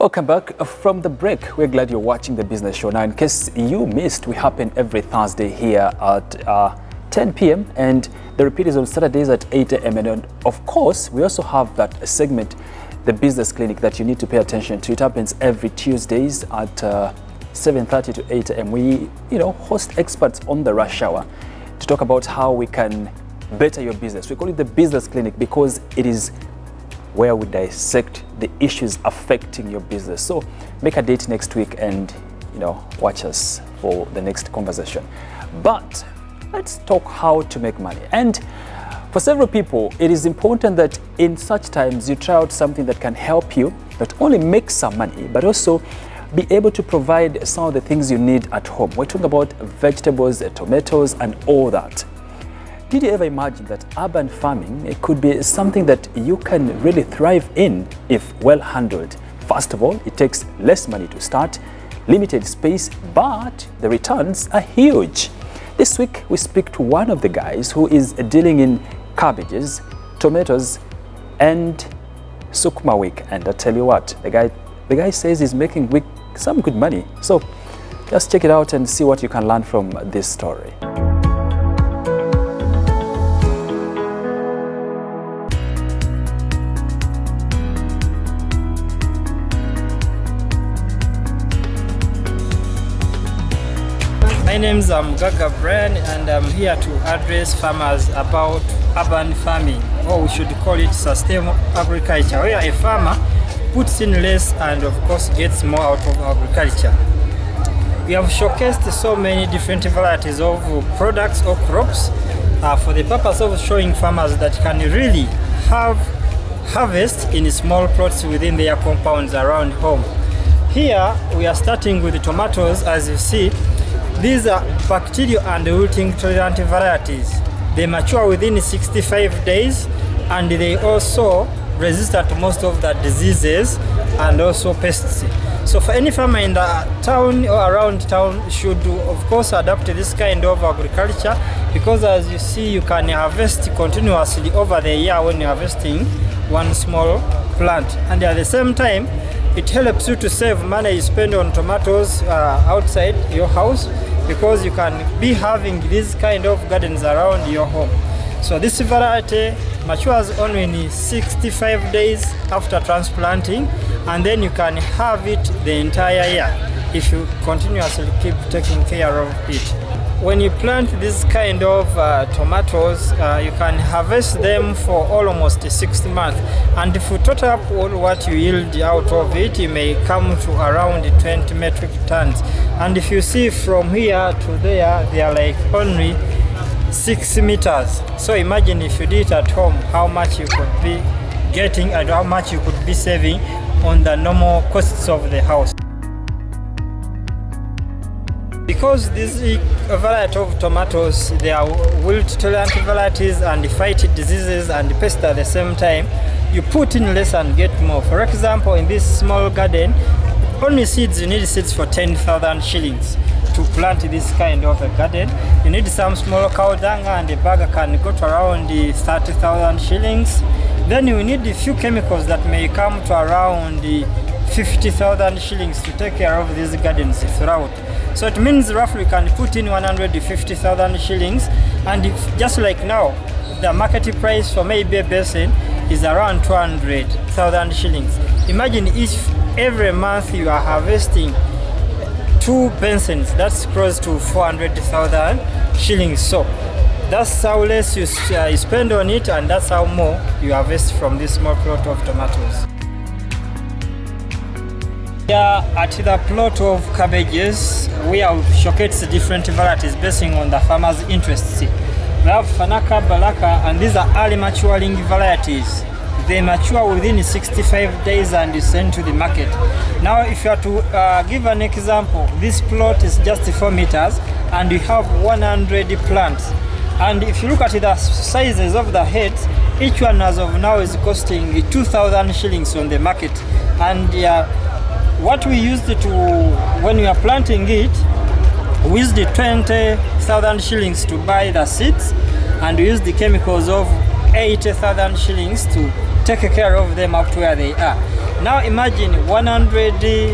Welcome back from the break. We're glad you're watching the Business Show. Now, in case you missed, we happen every Thursday here at 10 p.m. and the repeat is on Saturdays at 8 a.m. And of course, we also have that segment, the Business Clinic, that you need to pay attention to. It happens every Tuesdays at 7:30 to 8 a.m. We, host experts on the rush hour to talk about how we can better your business. We call it the Business Clinic because it is where we dissect the issues affecting your business. So make a date next week and watch us for the next conversation. But let's talk how to make money. And for several people, it is important that in such times you try out something that can help you not only make some money, but also be able to provide some of the things you need at home. We're talking about vegetables, tomatoes, and all that. Did you ever imagine that urban farming could be something that you can really thrive in if well handled? First of all, it takes less money to start, limited space, but the returns are huge. This week, we speak to one of the guys who is dealing in cabbages, tomatoes, and sukuma wiki. And I tell you what, the guy says he's making some good money. So just check it out and see what you can learn from this story. My name is Gaga Brian, and I'm here to address farmers about urban farming, or we should call it sustainable agriculture, where a farmer puts in less and of course gets more out of agriculture. We have showcased so many different varieties of products or crops for the purpose of showing farmers that can really harvest in small plots within their compounds around home. Here we are starting with the tomatoes. As you see, these are bacterial and wilting tolerant varieties. They mature within 65 days and they also resist to most of the diseases and also pests. So for any farmer in the town or around town should of course adapt to this kind of agriculture, because as you see, you can harvest continuously over the year when you're harvesting one small plant, and at the same time it helps you to save money you spend on tomatoes outside your house, because you can be having these kind of gardens around your home. So this variety matures only in 65 days after transplanting, and then you can have it the entire year if you continuously keep taking care of it. When you plant this kind of tomatoes, you can harvest them for almost 6 months, and if you total up all what you yield out of it, you may come to around 20 metric tons. And if you see from here to there, they are like only 6 meters. So imagine if you did it at home, how much you could be getting and how much you could be saving on the normal costs of the house. Because this variety of tomatoes, they are wilt tolerant varieties and fight diseases and pests at the same time, you put in less and get more. For example, in this small garden, only seeds, you need seeds for 10,000 shillings to plant this kind of a garden. You need some small cow dung, and the bag can go to around 30,000 shillings. Then you need a few chemicals that may come to around 50,000 shillings to take care of these gardens throughout. So it means roughly you can put in 150,000 shillings, and just like now, the market price for maybe a basin is around 200,000 shillings. Imagine if every month you are harvesting 2 basins, that's close to 400,000 shillings. So that's how less you spend on it, and that's how more you harvest from this small plot of tomatoes. Here at the plot of cabbages, we have showcased different varieties based on the farmer's interests. We have Fanaka, Balaka, and these are early maturing varieties. They mature within 65 days and you send to the market. Now, if you are to give an example, this plot is just 4 meters and you have 100 plants. And if you look at the sizes of the heads, each one as of now is costing 2,000 shillings on the market. And what we used when we are planting it, we used 20,000 shillings to buy the seeds, and we used the chemicals of 80,000 shillings to take care of them up to where they are. Now imagine 100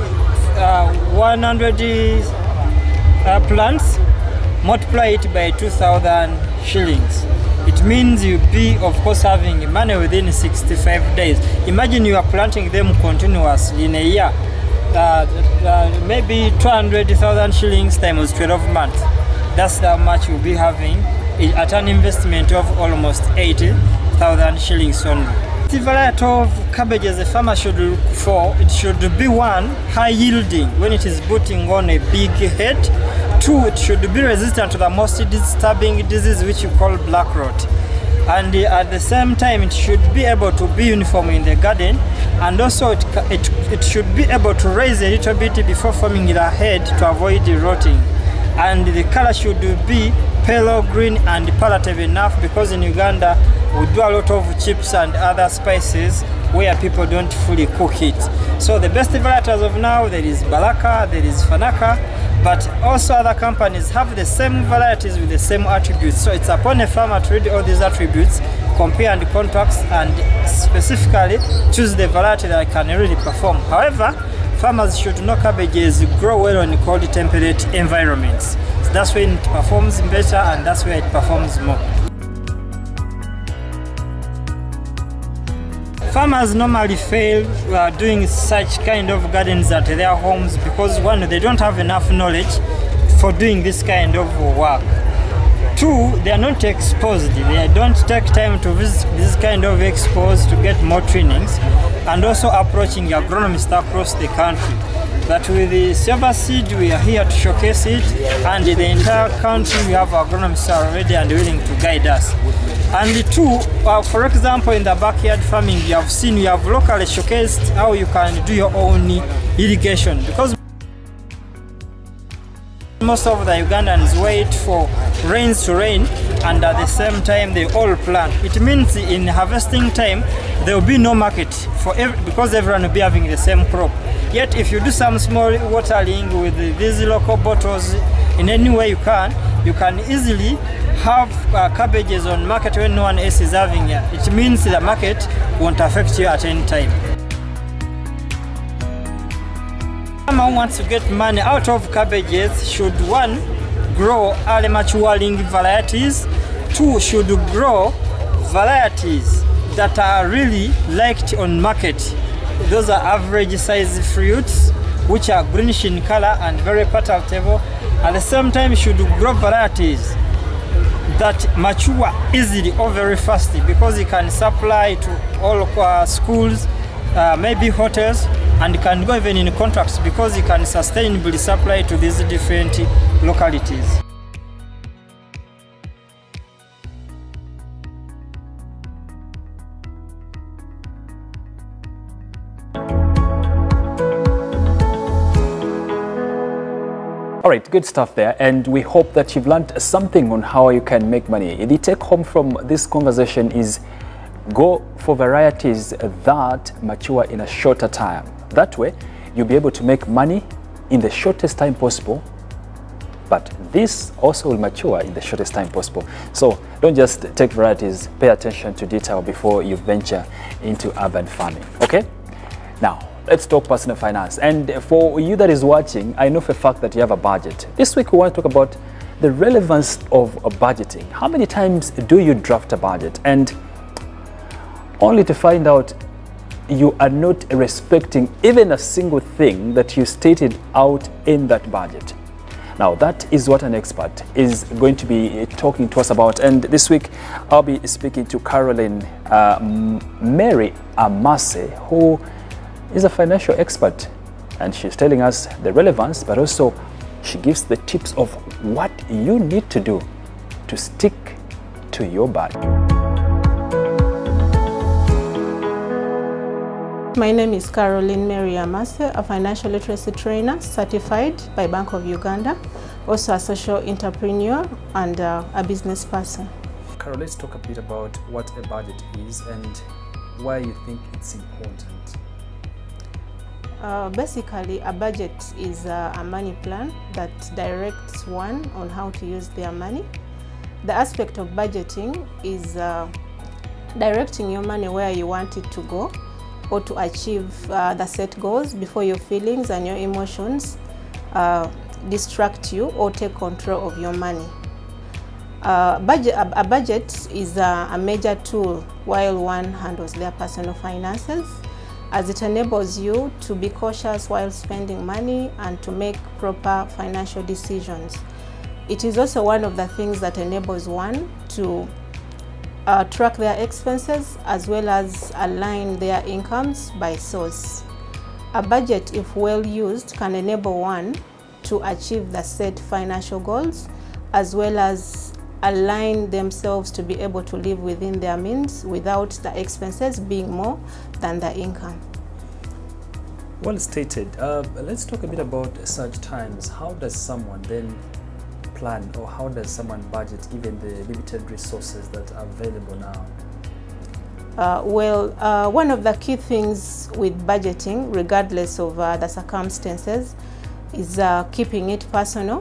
plants, multiply it by 2,000 shillings. It means you'll be, of course, having money within 65 days. Imagine you are planting them continuously in a year. Maybe 200,000 shillings times 12 months. That's how much you'll be having at an investment of almost 80,000 shillings only. The variety of cabbages a farmer should look for, it should be one, high yielding when it is putting on a big head. Two, it should be resistant to the most disturbing disease which you call black rot. And at the same time, it should be able to be uniform in the garden, and also it should be able to raise a little bit before forming the head to avoid rotting. And the color should be pale green and palatable enough, because in Uganda we do a lot of chips and other spices where people don't fully cook it. So the best varieties of now, there is Baraka, there is Fanaka, but also other companies have the same varieties with the same attributes. So it's upon a farmer to read all these attributes, compare and contrast, and specifically choose the variety that can really perform. However, farmers should know cabbages grow well in cold temperate environments. So that's when it performs better, and that's where it performs more. Farmers normally fail doing such kind of gardens at their homes because, one, they don't have enough knowledge for doing this kind of work. Two, they are not exposed. They don't take time to visit this kind of expos to get more trainings, and also approaching agronomists across the country. But with the Silver Seed, we are here to showcase it, and in the entire country we have agronomists already and willing to guide us. And two, for example, in the backyard farming, you have seen, we have locally showcased how you can do your own irrigation, because most of the Ugandans wait for rains to rain, and at the same time they all plant. It means in harvesting time there will be no market for because everyone will be having the same crop. Yet if you do some small watering with these local bottles in any way you can easily have cabbages on market when no one else is having it. It means the market won't affect you at any time. Someone who wants to get money out of cabbages should, one, grow early maturing varieties. Two, should grow varieties that are really liked on market. Those are average size fruits which are greenish in color and very palatable. At the same time, you should grow varieties that mature easily or very fast, because you can supply to all schools, maybe hotels, and can go even in contracts, because you can sustainably supply to these different localities. All right, good stuff there, and we hope that you've learned something on how you can make money. The take home from this conversation is go for varieties that mature in a shorter time. That way, you'll be able to make money in the shortest time possible, but this also will mature in the shortest time possible. So don't just take varieties, pay attention to detail before you venture into urban farming, okay? Now, let's talk personal finance. And for you that is watching, I know for a fact that you have a budget. This week we want to talk about the relevance of budgeting. How many times do you draft a budget, and only to find out you are not respecting even a single thing that you stated out in that budget? Now, that is what an expert is going to be talking to us about. And this week, I'll be speaking to Caroline Mary Amase, who is a financial expert. And she's telling us the relevance, but also she gives the tips of what you need to do to stick to your budget. My name is Caroline Mary Amase, a financial literacy trainer certified by Bank of Uganda, also a social entrepreneur and a business person. Carol, let's talk a bit about what a budget is and why you think it's important. Basically, a budget is a money plan that directs one on how to use their money. The aspect of budgeting is directing your money where you want it to go, or to achieve the set goals before your feelings and your emotions distract you or take control of your money. A budget is a major tool while one handles their personal finances, as it enables you to be cautious while spending money and to make proper financial decisions. It is also one of the things that enables one to track their expenses as well as align their incomes by source. A budget, if well used, can enable one to achieve the set financial goals as well as align themselves to be able to live within their means without the expenses being more than the income. Well stated. Let's talk a bit about such times. How does someone then plan, or how does someone budget given the limited resources that are available now? One of the key things with budgeting, regardless of the circumstances, is keeping it personal.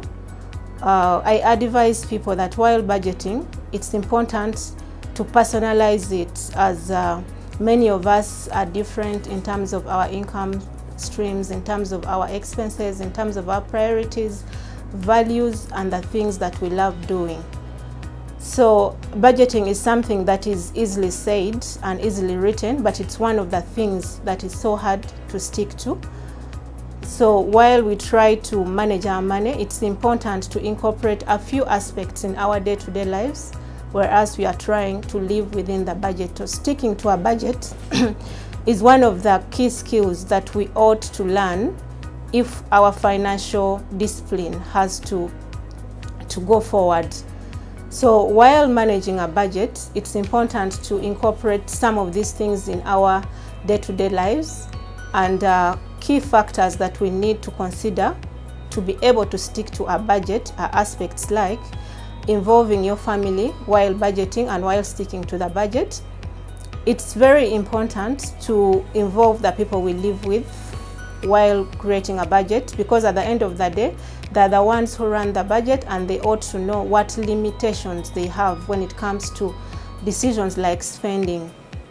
I advise people that while budgeting, it's important to personalize it, as many of us are different in terms of our income streams, in terms of our expenses, in terms of our priorities, values, and the things that we love doing. So budgeting is something that is easily said and easily written, but it's one of the things that is so hard to stick to. So while we try to manage our money, it's important to incorporate a few aspects in our day-to-day lives, whereas we are trying to live within the budget. So sticking to a budget is one of the key skills that we ought to learn if our financial discipline has to go forward. So while managing a budget, it's important to incorporate some of these things in our day-to-day lives, and key factors that we need to consider to be able to stick to a budget are aspects like involving your family while budgeting and while sticking to the budget. It's very important to involve the people we live with while creating a budget, because at the end of the day, they're the ones who run the budget and they ought to know what limitations they have when it comes to decisions like spending.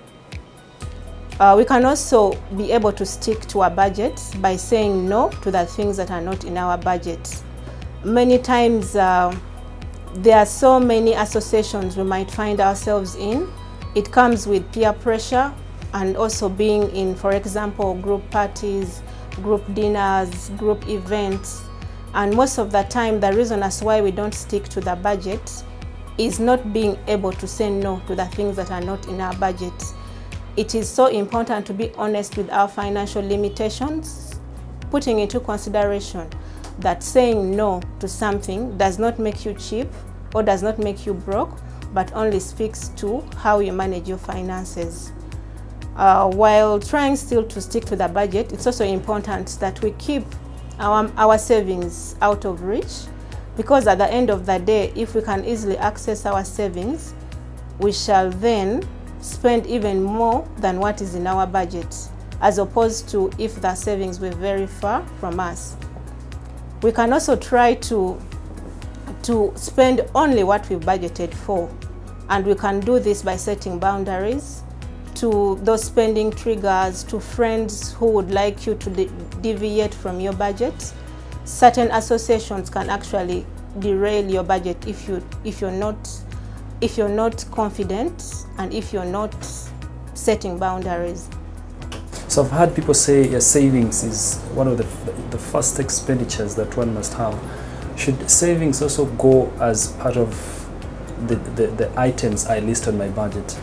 We can also be able to stick to a budget by saying no to the things that are not in our budget. Many times there are so many associations we might find ourselves in. It comes with peer pressure and also being in, for example, group parties, group dinners, group events. And most of the time, the reason as why we don't stick to the budget is not being able to say no to the things that are not in our budget. It is so important to be honest with our financial limitations, putting into consideration that saying no to something does not make you cheap or does not make you broke, but only speaks to how you manage your finances. While trying still to stick to the budget, it's also important that we keep our savings out of reach, because at the end of the day, if we can easily access our savings, we shall then spend even more than what is in our budget, as opposed to if the savings were very far from us. We can also try to spend only what we've budgeted for, and we can do this by setting boundaries to those spending triggers, to friends who would like you to deviate from your budget. Certain associations can actually derail your budget if you're not confident and if you're not setting boundaries. So I've heard people say your savings is one of the first expenditures that one must have. Should savings also go as part of the items I list on my budget?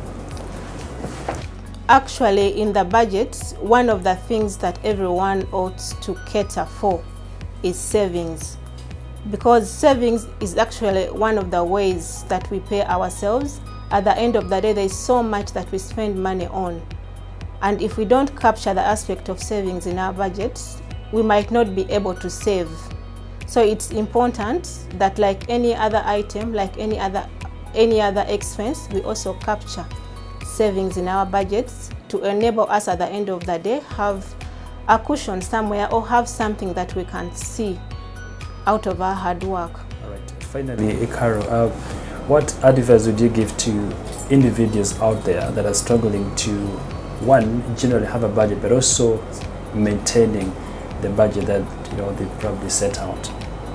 Actually, in the budget, one of the things that everyone ought to cater for is savings, because savings is actually one of the ways that we pay ourselves. At the end of the day, there is so much that we spend money on, and if we don't capture the aspect of savings in our budget, we might not be able to save. So it's important that, like any other item, like any other expense, we also capture savings in our budgets to enable us at the end of the day have a cushion somewhere or have something that we can see out of our hard work. All right. Finally, Carol, what advice would you give to individuals out there that are struggling to one, generally have a budget, but also maintaining the budget that they probably set out?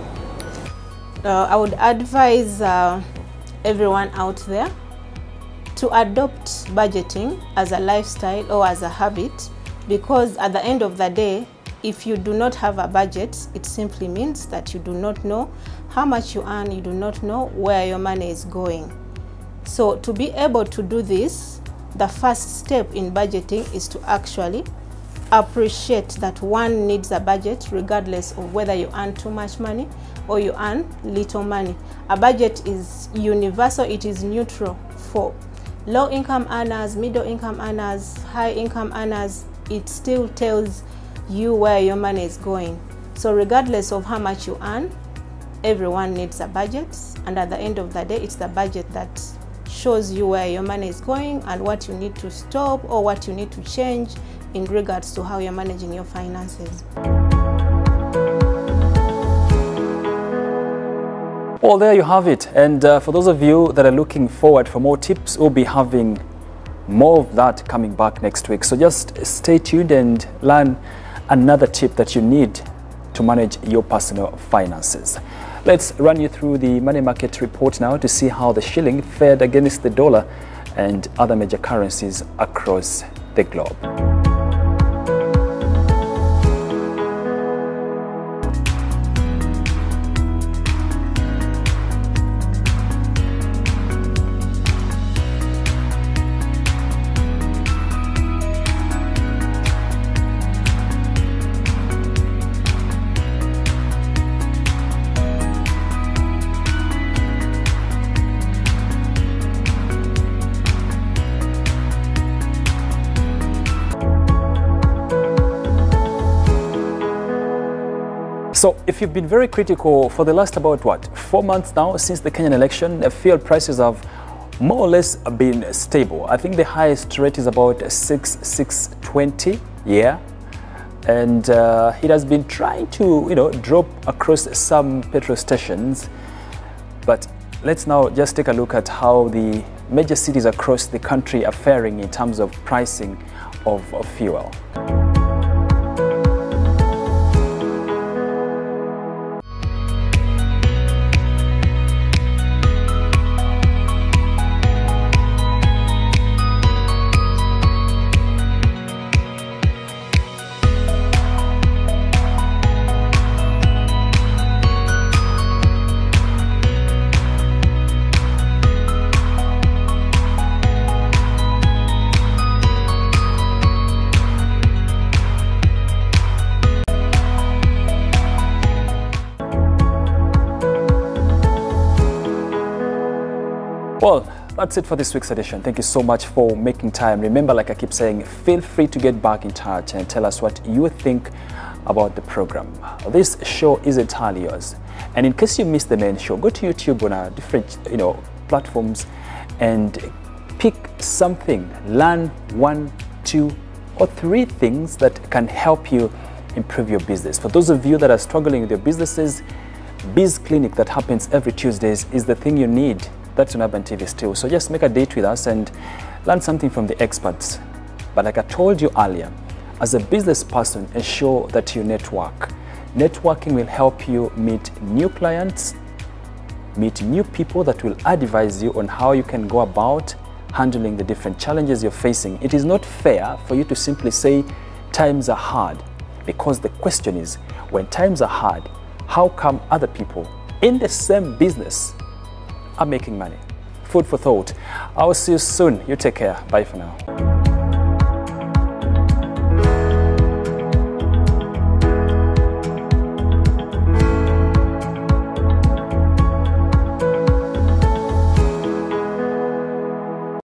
I would advise everyone out there to adopt budgeting as a lifestyle or as a habit, because at the end of the day, if you do not have a budget, it simply means that you do not know how much you earn, you do not know where your money is going. So to be able to do this, the first step in budgeting is to actually appreciate that one needs a budget regardless of whether you earn too much money or you earn little money. A budget is universal, it is neutral for low income earners, middle income earners, high income earners. It still tells you where your money is going. So regardless of how much you earn, everyone needs a budget, and at the end of the day, it's the budget that shows you where your money is going and what you need to stop or what you need to change in regards to how you're managing your finances. Well, there you have it. And for those of you that are looking forward for more tips, we'll be having more of that coming back next week. So just stay tuned and learn another tip that you need to manage your personal finances. Let's run you through the money market report now to see how the shilling fared against the dollar and other major currencies across the globe. So if you've been very critical for the last about 4 months now since the Kenyan election, fuel prices have more or less been stable. I think the highest rate is about 6.20, yeah, and it has been trying to drop across some petrol stations. But let's now just take a look at how the major cities across the country are faring in terms of pricing of fuel. Well, that's it for this week's edition. Thank you so much for making time. Remember, like I keep saying, feel free to get back in touch and tell us what you think about the program. This show is entirely yours. And in case you missed the main show, go to YouTube on our different platforms and pick something. Learn 1, 2, or 3 things that can help you improve your business. For those of you that are struggling with your businesses, Biz Clinic that happens every Tuesdays is the thing you need. That's on Urban TV still. So just make a date with us and learn something from the experts. But like I told you earlier, as a business person, ensure that you network. Networking will help you meet new clients, meet new people that will advise you on how you can go about handling the different challenges you're facing. It is not fair for you to simply say times are hard, because the question is, when times are hard, how come other people in the same business are making money? Food for thought. I'll see you soon. You take care. Bye for now.